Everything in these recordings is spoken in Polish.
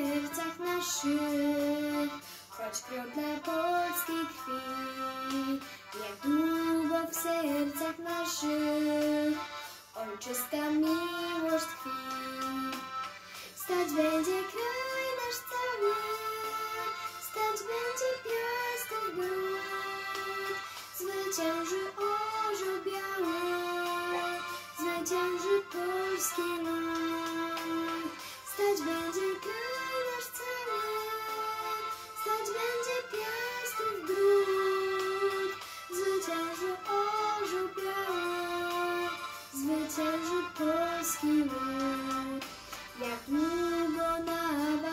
sercach naszych, choć kropla polskiej krwi. Jak długo w sercach naszych ojczysta miłość tkwi. Stać będzie kraj nasz cały, stać będzie piastów gród. Zwycięży orzeł biały, zwycięży polski lud. Stać będzie kraj nasz cały, stać będzie piastów gród. Zwycięży orzeł biały, zwycięży polski lud. Jak długo na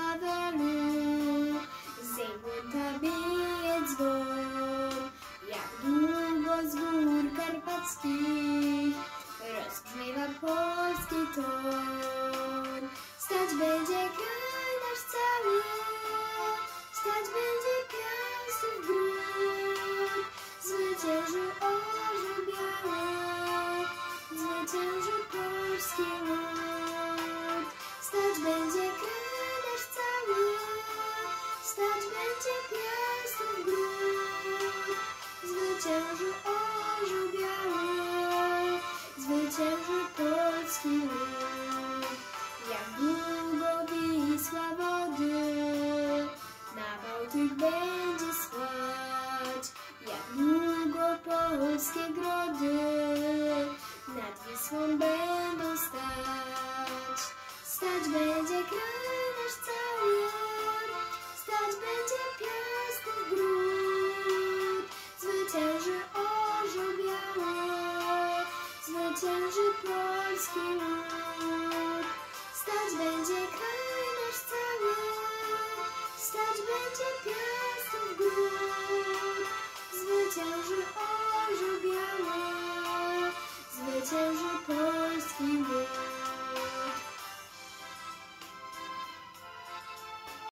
Wawelu zejmuta bije dzwon, jak długo z gór karpackich rozbrzmiewa polski ton. Stać będzie kraj nasz cały, stać będzie piastów gród. Zwycięży orzeł biały, zwycięży polski lud. Stać będzie kraj nasz cały, stać będzie piastów gród. Zwycięży orzeł biały, zwycięży polski lud. Jak długo Wisła wody na Bałtyk będzie słać, jak długo polskie grody nad Wisłą będą stać. Stać będzie kraj nasz cały, stać będzie piastów gród. Zwycięży orzeł biały, zwycięży polski lud. Stać będzie kraj nasz cały, stać będzie piastów gród.